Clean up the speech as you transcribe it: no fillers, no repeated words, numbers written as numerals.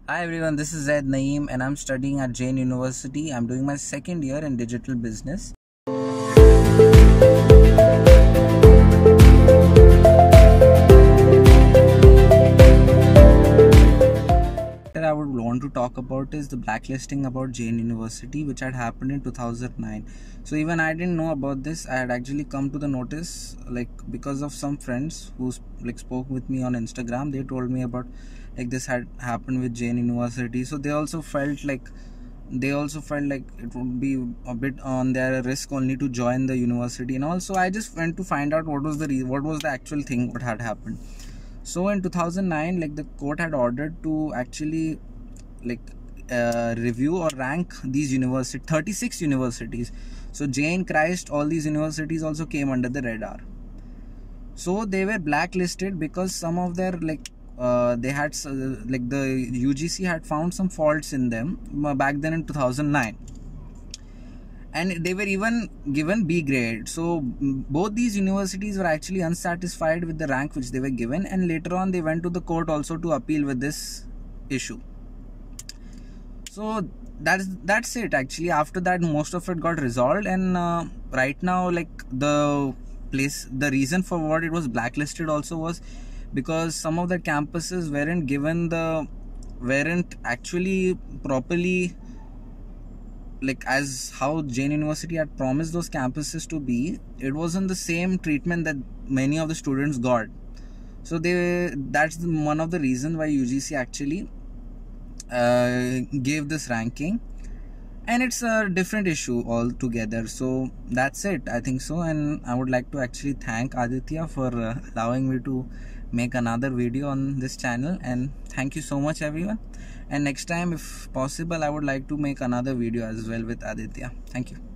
Hi everyone, this is Zaid Naeem and I'm studying at Jain University. I'm doing my second year in digital business. What I would want to talk about is the blacklisting about Jain University, which had happened in 2009. So even I didn't know about this. I had actually come to the notice because of some friends who spoke with me on Instagram. They told me about this had happened with Jain University. So they also felt like it would be a bit on their risk only to join the university, and also I just went to find out what was the actual thing what had happened. So in 2009, the court had ordered to actually review or rank these 36 universities. So Jain, Christ, all these universities also came under the radar. So they were blacklisted because some of their they had the UGC had found some faults in them back then in 2009, and they were even given B grade. So both these universities were actually unsatisfied with the rank which they were given, and later on they went to the court also to appeal with this issue. So that's it. Actually, after that most of it got resolved, and right now the reason for what it was blacklisted also was because some of the campuses weren't actually properly as how Jain University had promised those campuses to be. It wasn't the same treatment that many of the students got. So that's one of the reasons why UGC actually gave this ranking, and it's a different issue altogether. So that's it, I think so. And I would like to actually thank Aditya for allowing me to make another video on this channel, and thank you so much everyone. And next time, if possible, I would like to make another video as well with Aditya. Thank you.